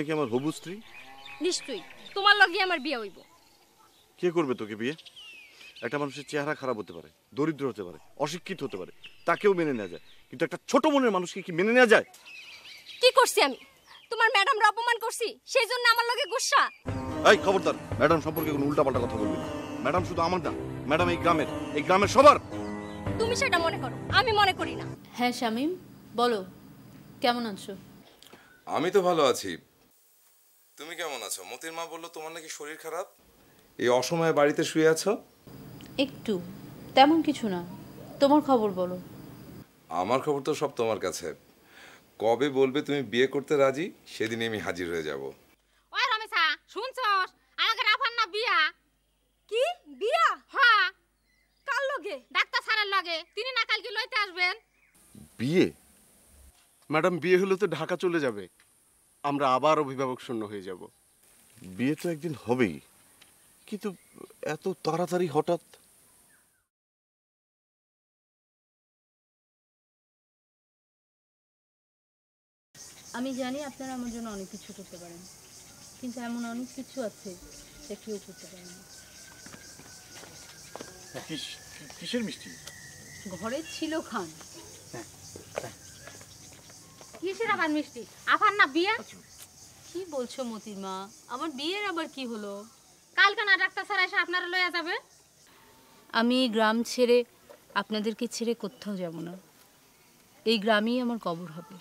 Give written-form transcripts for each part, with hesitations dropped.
নাকি আমার হবু স্ত্রী? নিশ্চয়ই তোমার লগে আমার বিয়ে হইব। কে করবে তোকে বিয়ে? একটা মানুষের চেহারা খারাপ হতে পারে, দরিদ্র হতে পারে, অশিক্ষিত হতে পারে, তাকেও মেনে নেওয়া যায়, কিন্তু একটা ছোট মনের মানুষকে কি মেনে নেওয়া যায়? কি করছি আমি? তোমার ম্যাডামরা অপমান করছি, সেই জন্য আমার লগে গুসা? এই খবরদার, ম্যাডাম সম্পর্কে কোনো উল্টাপাল্টা কথা বলবি না। ম্যাডাম শুধু আমার না, ম্যাডাম এই গ্রামের সবার। তুমি সেটা মনে করো, আমি মনে করি না। হ্যাঁ শামীম, বলো কেমন আছো? আমি তো ভালো আছি, তুমি কেমন আছো? মতির মা বললো তোমার নাকি শরীর খারাপ, এই অসময়ে বাড়িতে শুয়ে আছো। একটু, তেমন কিছু না, তোমার খবর বলো। আমার খবর তো সব তোমার কাছে। কবে বলবে তুমি বিয়ে করতে রাজি, সেদিনই আমি হাজির হয়ে যাব। ওই রমেশা, শুনছস? আমাকে রাফার না বিয়া। কি বিয়া? হ্যাঁ, কার লগে? ডাক্তার স্যারের লগে। তিনি না কালকে লইতে আসবেন। বিয়ে? ম্যাডাম বিয়ে হলে তো ঢাকা চলে যাবে, আমরা আবার অভিভাবক শূন্য হয়ে যাব। বিয়ে তো একদিন হবেই, কিন্তু এত তাড়াতাড়ি হঠাৎ? আমি জানি আপনারা আমার জন্য অনেক কিছু করতে পারেন, কিন্তু এমন অনেক কিছু আছে যা কেউ করতে পারে না। কিসের মিষ্টি? ঘরে ছিল খান। কিসের আবার মিষ্টি? আফার না বিয়া। কি বলছো মতির মা? আমার বিয়ের আবার কি হলো? কালকে না ডাক্তার স্যার এসে আপনারা লইয়া যাবে। আমি এই গ্রাম ছেড়ে, আপনাদেরকে ছেড়ে কোথাও যাব না। এই গ্রামেই আমার কবর হবে।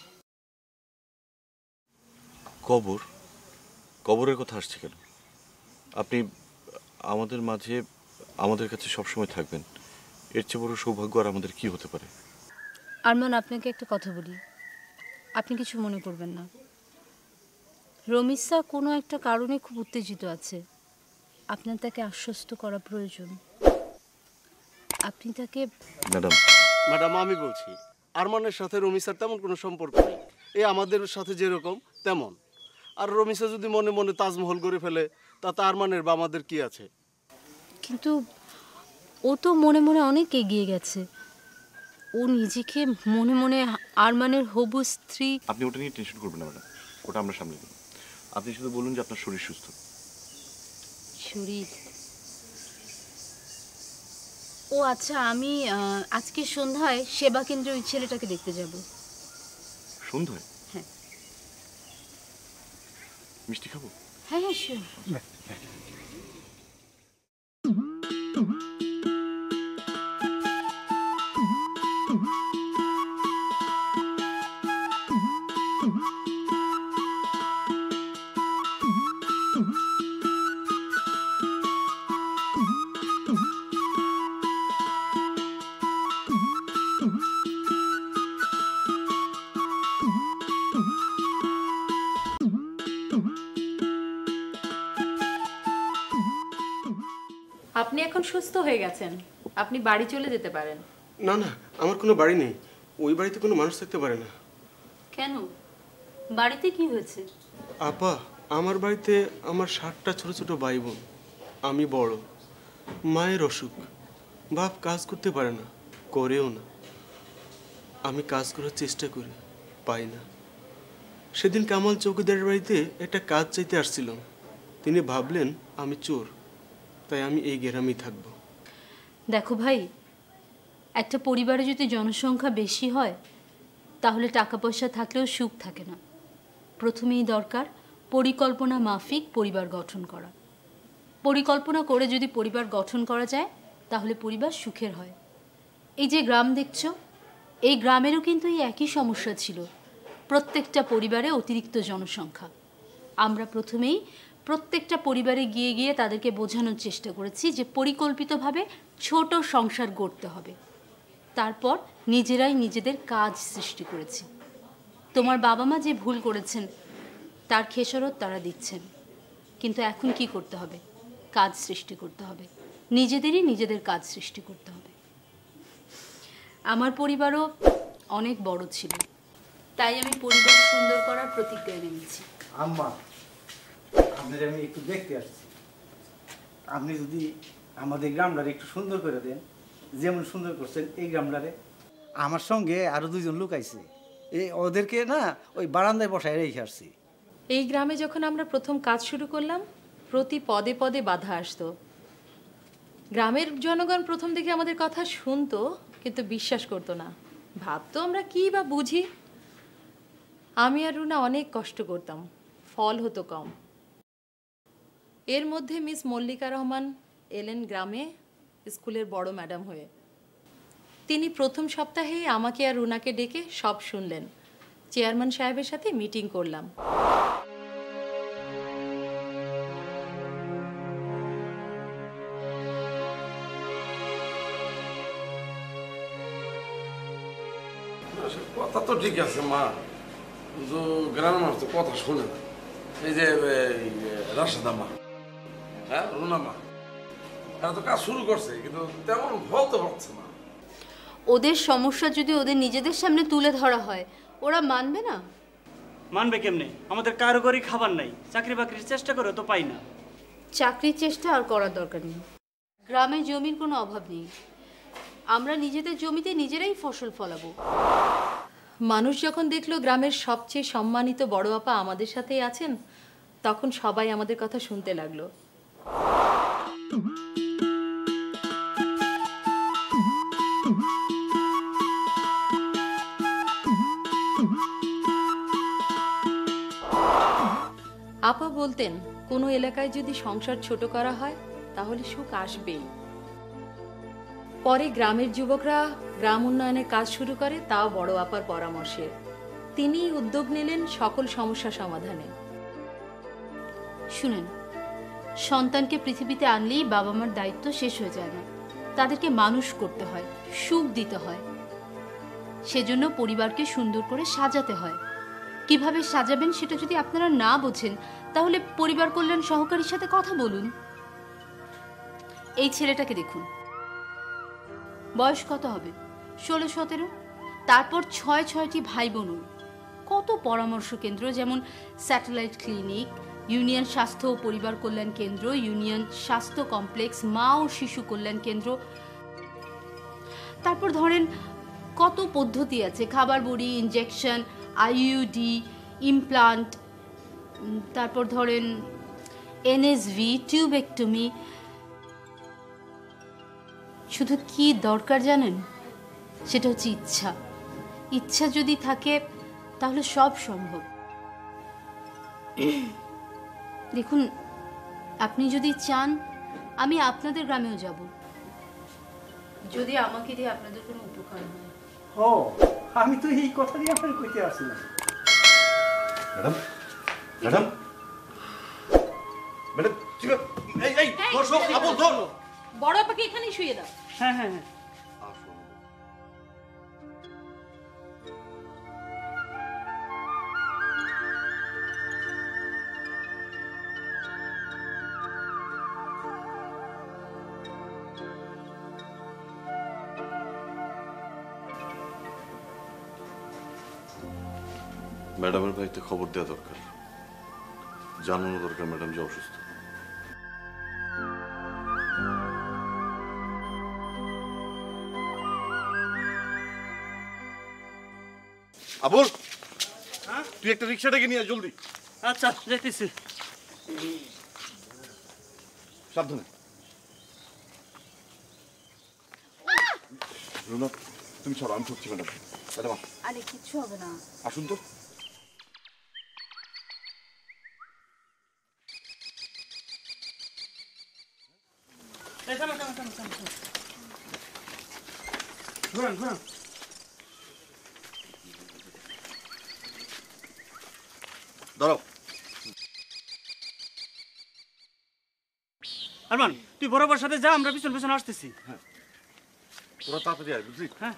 কবর? কবরের কথা আসছে কেন? আপনি আমাদের মাঝে, আমাদের কাছে সবসময় থাকবেন, এর চেয়ে বড় সৌভাগ্য আর আমাদের কি হতে পারে? আরমান, আপনাকে একটা কথা বলি, আপনি কিছু মনে করবেন না। রমিসা কোনো একটা কারণে খুব উত্তেজিত আছে, আপনার তাকে আশ্বস্ত করা প্রয়োজন। আপনি তাকে... ম্যাডাম আমি বলছি, আরমানের সাথে রমিসার তেমন কোনো সম্পর্ক নেই, এই আমাদের সাথে যেরকম তেমন। আর রমিসা যদি মনে মনে তাজমহল করে ফেলে, তাতে আরমানের বা আমাদের কি আছে? কিন্তু ও তো মনে মনে অনেক এগিয়ে গেছে। ও নিজেকে মনে মনে আরমানের হবু স্ত্রী... আপনি ওটা নিয়ে টেনশন করবেন না ম্যাডাম, ওটা আমরা সামলে নেব। আপনি শুধু বলুন যে আপনার শরীর সুস্থ। শরীর? ও আচ্ছা, আমি আজকে সন্ধ্যায় সেবা কেন্দ্রে ওই ছেলেটাকে দেখতে যাব। সন্ধ্যায়? হ্যাঁ। মিষ্টি খাবো? হ্যাঁ হ্যাঁ শিওর। আপনি এখন সুস্থ হয়ে গেছেন, আপনি বাড়ি চলে যেতে পারেন। না না, আমার কোনো বাড়ি নেই, ওই বাড়িতে কোনো মানুষ থাকতে পারে না। কেন? বাড়িতে কি হয়েছে? আপা, আমার বাড়িতে আমার 7টা ছোট ছোট ভাই বোন, আমি বড়। মায়ের অসুখ, বাপ কাজ করতে পারে না, করেও না। আমি কাজ করার চেষ্টা করি, পাই না। সেদিন কামাল চৌকিদারের বাড়িতে একটা কাজ চাইতে আসছিলাম, তিনি ভাবলেন আমি চোর, তাই আমি এই গ্রামেই থাকবো। দেখো ভাই, একটা পরিবারে যদি জনসংখ্যা বেশি হয় তাহলে টাকা পয়সা থাকলেও সুখ থাকে না। প্রথমেই দরকার পরিকল্পনা মাফিক পরিবার গঠন করা। পরিকল্পনা করে যদি পরিবার গঠন করা যায় তাহলে পরিবার সুখের হয়। এই যে গ্রাম দেখছো, এই গ্রামেরও কিন্তু এই একই সমস্যা ছিল, প্রত্যেকটা পরিবারে অতিরিক্ত জনসংখ্যা। আমরা প্রথমেই প্রত্যেকটা পরিবারে গিয়ে গিয়ে তাদেরকে বোঝানোর চেষ্টা করেছি যে পরিকল্পিতভাবে ছোট সংসার গড়তে হবে। তারপর নিজেরাই নিজেদের কাজ সৃষ্টি করেছি। তোমার বাবা মা যে ভুল করেছেন তার খেসারত তারা দিচ্ছেন, কিন্তু এখন কি করতে হবে? কাজ সৃষ্টি করতে হবে, নিজেদেরই নিজেদের কাজ সৃষ্টি করতে হবে। আমার পরিবারও অনেক বড় ছিল, তাই আমি পরিবার সুন্দর করার প্রতিজ্ঞা নিয়েছি। আম্মা, আপনাদের আমি একটু দেখতে আসছি, আপনি যদি আমাদের গ্রামটারে একটু সুন্দর করে দেন, যেমন সুন্দর করছেন এই গ্রামটারে। আমার সঙ্গে আরো 2জন লোক আইছে, ওদেরকে না ওই বারান্দায় বসায় রেখে আসছি। এই গ্রামে যখন আমরা প্রথম কাজ শুরু করলাম, প্রতি পদে পদে বাধা আসতো। গ্রামের জনগণ প্রথম দিকে আমাদের কথা শুনতো, কিন্তু বিশ্বাস করতো না। ভাবতো আমরা কী বা বুঝি। আমি আর রুনা অনেক কষ্ট করতাম, ফল হতো কম। এর মধ্যে মিস মল্লিকা রহমান এলেন গ্রামে স্কুলের বড় ম্যাডাম হয়ে। তিনি প্রথম সপ্তাহেই আমাকে আর রুনাকে ডেকে সব শুনলেন। চেয়ারম্যান সাহেবের সাথে মিটিং করলাম। কথা তো ঠিক আছে মা, কিন্তু গ্রামের মানুষ তো কথা শোনে না। এই যে রাশেদা মা, হ্যাঁ রুনা মা, এরা তো কাজ শুরু করছে কিন্তু তেমন বলতে পারছে না। ওদের সমস্যা যদি ওদের নিজেদের সামনে তুলে ধরা হয়, ওরা মানবে না। মানবে কেমনে? আমাদের কারিগরি খাবার নাই, চাকরি বাকরির চেষ্টা করে তো পাই না। চাকরির চেষ্টা আর করার দরকার নেই। গ্রামে জমির কোনো অভাব নেই, আমরা নিজেদের জমিতে নিজেরাই ফসল ফলাবো। মানুষ যখন দেখলো গ্রামের সবচেয়ে সম্মানিত বড় আপা আমাদের সাথেই আছেন, তখন সবাই আমাদের কথা শুনতে লাগলো। আপা বলতেন, কোনো এলাকায় যদি সংসার ছোট করা হয় তাহলে সুখ আসবেই। পরে গ্রামের যুবকরা গ্রাম উন্নয়নের কাজ শুরু করে, তাও বড় আপার পরামর্শে। তিনি উদ্যোগ নিলেন সকল সমস্যা সমাধানে। শুনেন, সন্তানকে পৃথিবীতে আনলেই বাবা মার দায়িত্ব শেষ হয়ে যায় না, তাদেরকে মানুষ করতে হয়, সুখ দিতে হয়। সেজন্য পরিবারকে সুন্দর করে সাজাতে হয়। কিভাবে সাজাবেন সেটা যদি আপনারা না বোঝেন, তাহলে পরিবার কল্যাণ সহকারীর সাথে কথা বলুন। এই ছেলেটাকে দেখুন, বয়স কত হবে? 16-17। তারপর 6-6টি ভাই বোন। কত পরামর্শ কেন্দ্র, যেমন স্যাটেলাইট ক্লিনিক, ইউনিয়ন স্বাস্থ্য ও পরিবার কল্যাণ কেন্দ্র, ইউনিয়ন স্বাস্থ্য কমপ্লেক্স, মা ও শিশু কল্যাণ কেন্দ্র। তারপর ধরেন কত পদ্ধতি আছে, খাবার বড়ি, ইনজেকশন, আইইউডি, ইমপ্লান্ট। তারপর ধরেন এনএসভি, টিউবেক্টমি। শুধু কি দরকার জানেন? সেটা হচ্ছে ইচ্ছা। ইচ্ছা যদি থাকে তাহলে সব সম্ভব। দেখুন, আপনি যদি চান আমি আপনাদের গ্রামেও যাব, যদি আমাকে দিয়ে আপনাদের কোনো উপকার হয়। ও, আমি তো এই কথাই আপনার কইতে আসছিলাম। ম্যাডাম, ম্যাডাম, ম্যাডাম, ঠিক আছে। এই বসো, আপন ধর। বড় আপাকে এখানেই শুয়ে দাও। হ্যাঁ হ্যাঁ হ্যাঁ। ম্যাডামের বাড়িতে খবর দেওয়া দরকার, জানানো দরকার ম্যাডাম যে অসুস্থ। আবুল, তুই একটা রিক্সাটাকে নিয়ে জলদি। আচ্ছা, যাইতেছি। সাবধানে। রুনা, তুমি ছাড়ো, আমি ঠকছি ম্যাডাম। ম্যাডাম, আরে কিচ্ছু হবে না। আসুন তো। ঘুরান ঘুরান। দাঁড়াও। আরমান, তুই বরাবর সাথে যা, আমরা পিছন পিছন আসতেছি। হ্যাঁ, তোরা তাড়াতাড়ি আয়, বুঝলি? হ্যাঁ।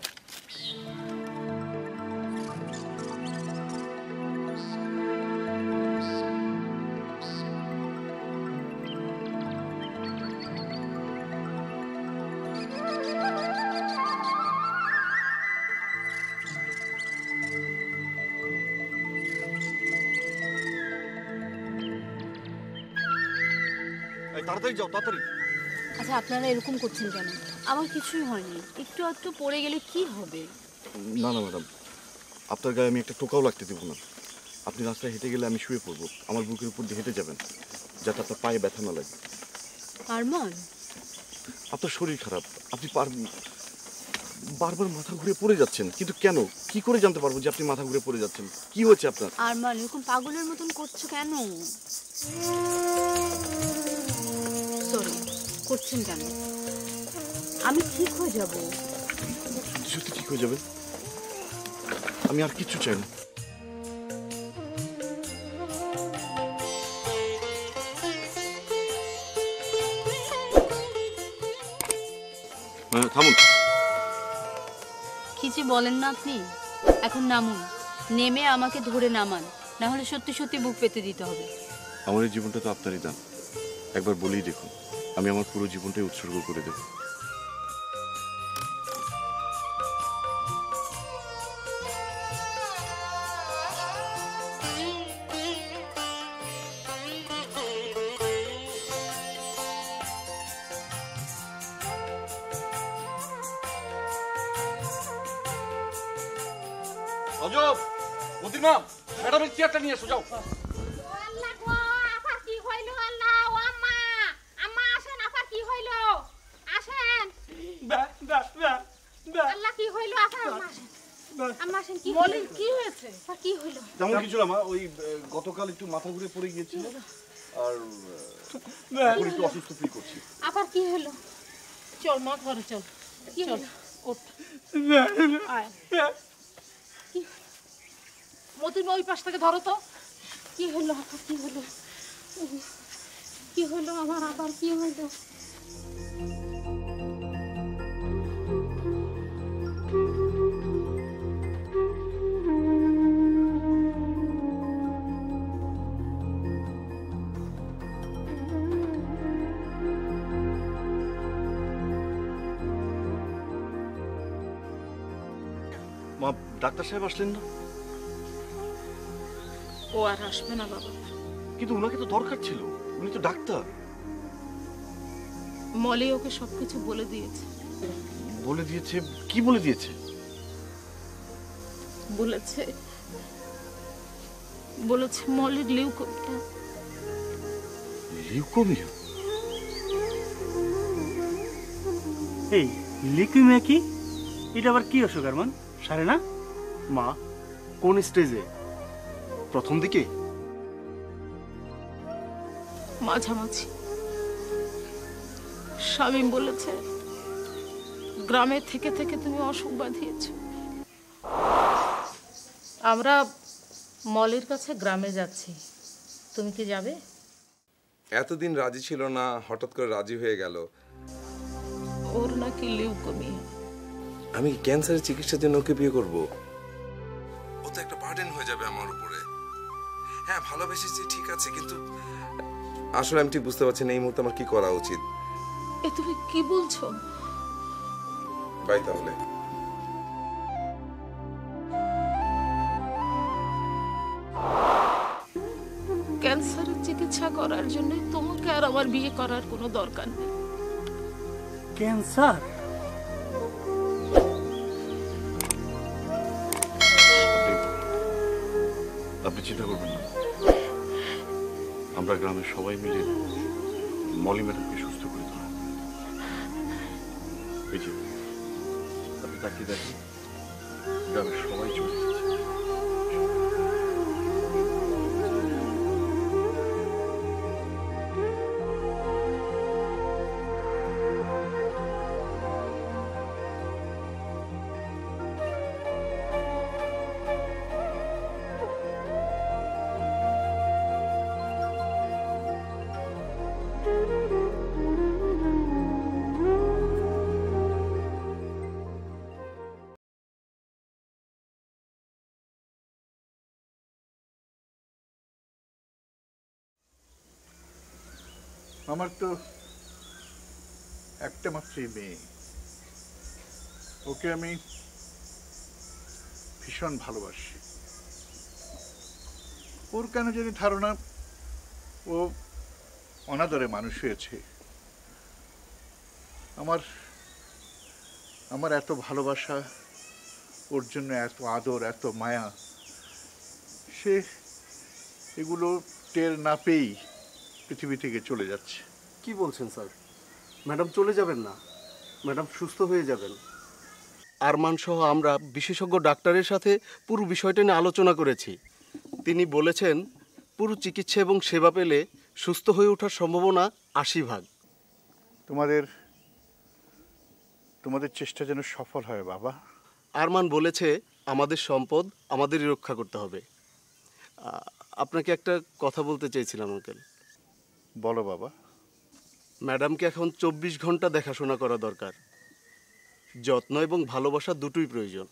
তাড়াতাড়ি যাও, তাড়াতাড়ি। আচ্ছা, আপনারা এরকম করছেন কেন? আমার কিছুই হয়নি, একটু আধটু পড়ে গেলে কি হবে? না না ম্যাডাম, আপনার গায়ে আমি একটা টোকাও লাগতে দেব না। আপনি রাস্তায় হেঁটে গেলে আমি শুয়ে পড়বো, আমার বুকের উপর দিয়ে হেঁটে যাবেন, যাতে আপনার পায়ে ব্যথা না লাগে। আরমান, আপনার শরীর খারাপ, আপনি বারবার মাথা ঘুরে পড়ে যাচ্ছেন, কিন্তু কেন? কি করে জানতে পারবো যে আপনি মাথা ঘুরে পড়ে যাচ্ছেন? কি হয়েছে আপনার? আরমান এরকম পাগলের মতন করছো কেন? সরি, করছেন কেন? আমি ঠিক হয়ে যাব। সত্যি ঠিক হয়ে যাবেন? আমি আর কিচ্ছু চাই না। থামুন। কি যে বলেন না আপনি? এখন নামুন, নেমে আমাকে ধরে নামান, না হলে সত্যি সত্যি বুক পেতে দিতে হবে। আমার এই জীবনটা তো আপনারই দান, একবার বলেই দেখুন, আমি আমার পুরো জীবনটাই উৎসর্গ করে দেব। রজব, মতিমা, ম্যাডামের চেয়ারটা নিয়ে এসো, যাও। আল্লাহ গো, আবার কি হইল? আল্লাহ, ও আম্মা, আম্মা আসেন, আবার কি হইল? আসেন। আল্লাহ, কি হইল? আসেন আম্মা, আসেন। আম্মা আসেন, কি হইল? কি হয়েছে? কি হইল? তেমন কিছু না মা, ওই গতকাল একটু মাথা ঘুরে পড়ে গিয়েছিল আর এখন একটু অসুস্থ ফিল করছি। আবার কি হইল? চল মা, ঘরে চল। কি হইল? ওঠ। আয়। মতিমা, ওই পাশ থেকে ধরো তো। কি হইল? আবার কি হইল? কি হইল? আমার আবার কি হইল? মা, ডাক্তার সাহেব আসলেন না? ও আর আসবে না বাবা। কিন্তু ওনাকে তো দরকার ছিল, উনি তো ডাক্তার। মলি ওকে সবকিছু বলে দিয়েছে। বলে দিয়েছে? কি বলে দিয়েছে? বলেছে মলির লিউকোমিয়া। লিউকোমিয়া? এই লিউকেমিয়া কি? এটা আবার কি অসুখ আরমান? সারে না? মা, কোন স্টেজে? প্রথম দিকে? মাঝামাঝি। শামীম বলেছে গ্রামে থেকে থেকে তুমি অসুখ বাঁধিয়েছ। আমরা মলের কাছে গ্রামে যাচ্ছি, তুমি কি যাবে? এতদিন রাজি ছিল না, হঠাৎ করে রাজি হয়ে গেল। ওর নাকি লিউকোমিয়া। আমি ক্যান্সারের চিকিৎসার জন্য ওকে বিয়ে করব? ও তো একটা বার্ডেন হয়ে যাবে আমার উপরে। হ্যাঁ, ভালোবেসেছি ঠিক আছে, কিন্তু আসলে আমি ঠিক বুঝতে পারছি না এই মুহূর্তে আমার কি করা উচিত। এ তুমি কি বলছো? বাই তাহলে। ক্যান্সারের চিকিৎসা করার জন্য তোমাকে আর আমার বিয়ে করার কোনো দরকার নেই। ক্যান্সার? আপনি চিন্তা করবেন না, আমরা গ্রামের সবাই মিলে মলি ম্যাডামকে সুস্থ করে দেবো। এই যে আপনি তাকিয়ে দেখেন, গ্রামের সবাই চলে এসেছে। আমার তো একটা মাত্রই মেয়ে, ওকে আমি ভীষণ ভালোবাসি। ওর কেন জানি ধারণা ও অনাদরে মানুষ হয়েছে। আমার এত ভালোবাসা, ওর জন্য এত আদর, এত মায়া, সে এগুলো টের না পেয়েই পৃথিবী থেকে চলে যাচ্ছে। কি বলছেন স্যার? ম্যাডাম চলে যাবেন না, ম্যাডাম সুস্থ হয়ে যাবেন। আরমান সহ আমরা বিশেষজ্ঞ ডাক্তারের সাথে পুরো বিষয়টা নিয়ে আলোচনা করেছি। তিনি বলেছেন পুরো চিকিৎসা এবং সেবা পেলে সুস্থ হয়ে ওঠার সম্ভাবনা 80%। তোমাদের চেষ্টা যেন সফল হয় বাবা। আরমান বলেছে আমাদের সম্পদ আমাদেরই রক্ষা করতে হবে। আপনাকে একটা কথা বলতে চেয়েছিলাম আঙ্কেল। বলো বাবা। ম্যাডামকে এখন 24 ঘন্টা দেখাশোনা করা দরকার। যত্ন এবং ভালোবাসা দুটোই প্রয়োজন।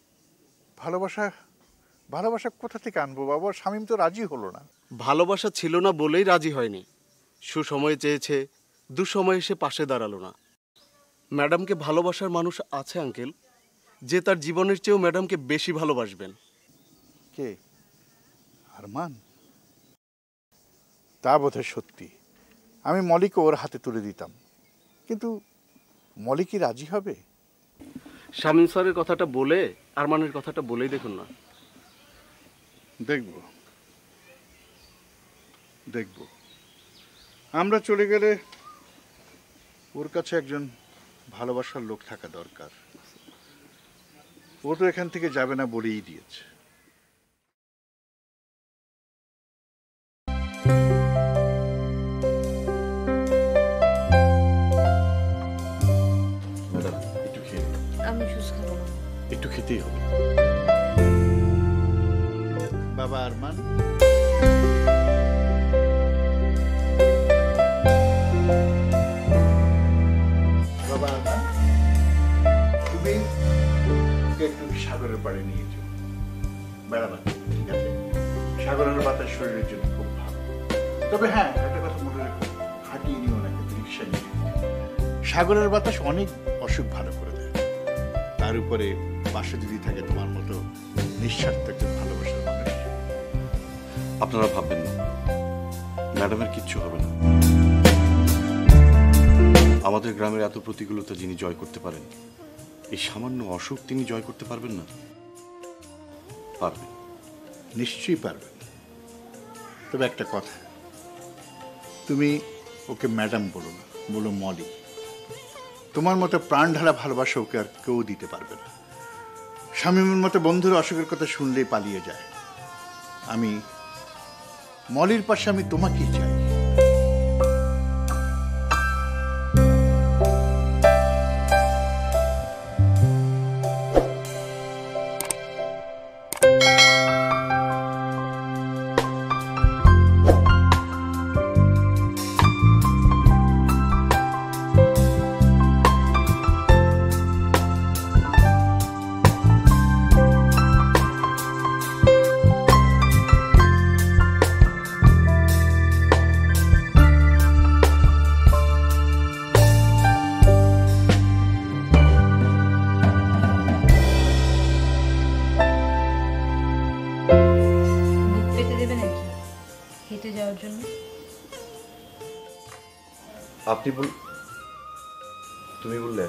ভালোবাসা কোথা থেকে আনবো বাবা? শামীম তো রাজি হলো না। ভালোবাসা ছিল না বলেই রাজি হয়নি। সুসময়ে চেয়েছে, দুঃসময়ে এসে পাশে দাঁড়ালো না। ম্যাডামকে ভালোবাসার মানুষ আছে আঙ্কেল, যে তার জীবনের চেয়েও ম্যাডামকে বেশি ভালোবাসবেন। কে? আরমান? তা বোধহয় সত্যি। আমি মলিকে ওর হাতে তুলে দিতাম, কিন্তু মলি কি রাজি হবে? শামীম স্যারের কথাটা বলে আরমানের কথাটা বলেই দেখুন না। দেখব। আমরা চলে গেলে ওর কাছে একজন ভালোবাসার লোক থাকা দরকার। ও তো এখান থেকে যাবে না বলেই দিয়েছে। ম্যাডাম একটু খেয়ে নিন। আমি জুস খাবো না। একটু খেতেই হবে। বাবা আরমান, বাবা আরমান, তুমি ওকে একটু সাগরের পাড়ে নিয়ে যাও, বেড়াবেন, ঠিক আছে? সাগরের বাতাস শরীরের জন্য খুব ভালো। তবে হ্যাঁ, একটা কথা মনে রেখো, হাঁটিয়ে নিও না, কিন্তু রিক্সা নিয়ে। সাগরের বাতাস অনেক অসুখ ভালো করে দেয়। তার উপরে পাশে যদি থাকে তোমার মতো নিঃস্বার্থ একজন ভালোবাসার মানুষ। আপনারা ভাববেন না, ম্যাডামের কিচ্ছু হবে না। আমাদের গ্রামের এত প্রতিকূলতা যিনি জয় করতে পারেন, এই সামান্য অসুখ তিনি জয় করতে পারবেন না? পারবেন, নিশ্চয়ই পারবেন। তবে একটা কথা, তুমি ওকে ম্যাডাম বলো না, বলো মলি। তোমার মতো প্রাণ ঢালা ভালোবাসা ওকে আর কেউ দিতে পারবে না। শামীমের মতো বন্ধুর অসুখের কথা শুনলেই পালিয়ে যায়। আমি মলির পাশে আমি তোমাকেই চাই। তুমি বললে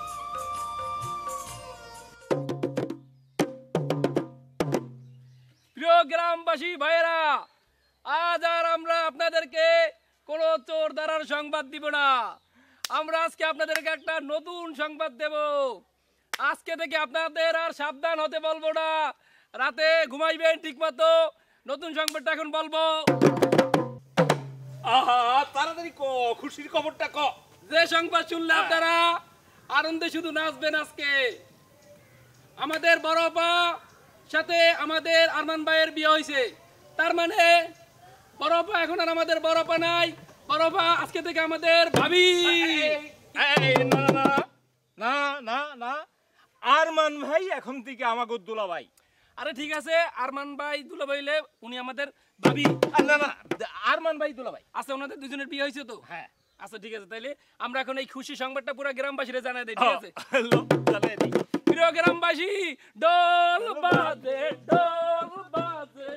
প্রিয় গ্রামবাসী ভাইয়েরা, আজ আর আমরা আপনাদেরকে কোনো চোর ধরার সংবাদ দিব না। আমরা আজকে আপনাদেরকে একটা নতুন সংবাদ দেব। আজকে থেকে আপনাদের আর সাবধান হতে বলবো না, রাতে ঘুমাইবেন ঠিক মতো। নতুন সংবাদটা এখন বলবো। আহা, তাড়াতাড়ি ক, খুশির খবরটা ক। যে সংবাদ শুনলে আপনারা আনন্দে শুধু নাচবেন। আজকে আমাদের বড়পা সাথে আমাদের আরমান ভাইয়ের বিয়ে হয়েছে। তার মানে বড়পা এখন আর আমাদের বড়পা নাই, বড়পা আজকে থেকে আমাদের ভাবি। না না না না না, আরমান ভাই এখন থেকে আমাকে দুলাভাই। আরে ঠিক আছে, আরমান ভাই দুলাভাই হইলে উনি আমাদের ভাবি। না না, আরমান ভাই দুলাভাই। আচ্ছা, ওনাদের দুজনের বিয়ে হয়েছে তো? হ্যাঁ। আচ্ছা ঠিক আছে, তাইলে আমরা এখন এই খুশি সংবাদটা পুরো গ্রামবাসীরা জানাই দেই, ঠিক আছে? প্রিয় গ্রামবাসী, ডোল বাজে, ডোল বাজে।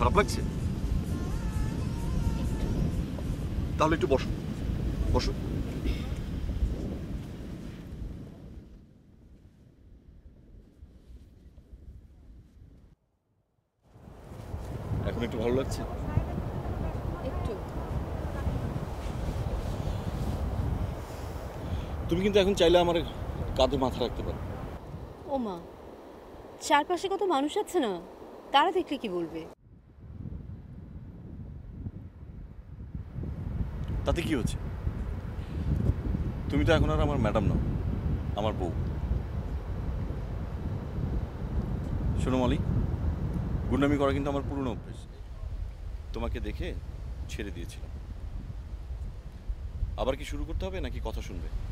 খারাপ লাগছে? তাহলে একটু বসো, বসো। এখন একটু ভালো লাগছে? একটু। তুমি কিন্তু এখন চাইলে আমার কাঁধে মাথা রাখতে পারো। ও মা, চারপাশে কত মানুষ আছে না, তারা দেখলে কি বলবে? তাতে কি হচ্ছে? তুমি তো এখন আর আমার ম্যাডাম নও, আমার বউ। শোনো মলি, গুন্ডামি করা কিন্তু আমার পুরনো অভ্যেস। তোমাকে দেখে ছেড়ে দিয়েছিলাম। আবার কি শুরু করতে হবে নাকি কথা শুনবে?